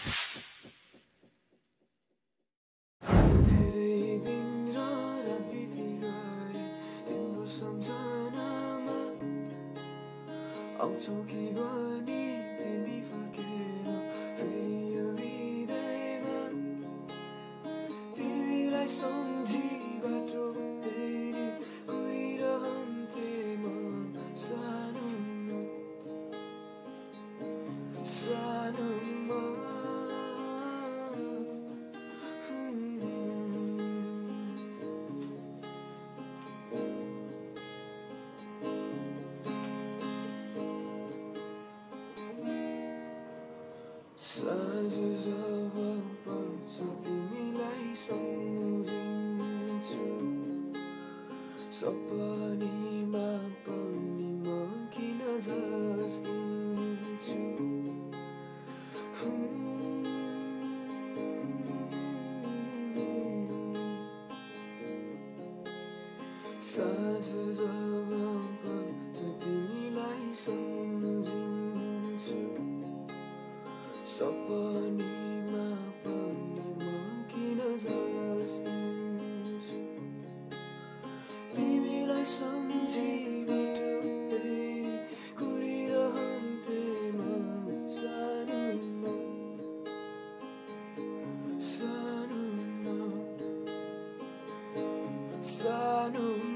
आउँछौ कि भनी तिमी फर्केर फेरि यो हृदयमा तिमीलाई सम्झी बाटो फेरि कुरिरहन्थे म सानोमा सानोमा साँझ जब पर्छ तिमीलाई सम्झिन्छु सपनीमा पनि म किन झस्किन्छु साँझ जब पर्छ तिमीलाई सम्झिन्छु सपनीमा पनि म किन झस्किन्छु तिमीलाई सम्झी बाटो फेरि कुरिरहन्थे म सानोमा सानोमा सानोमा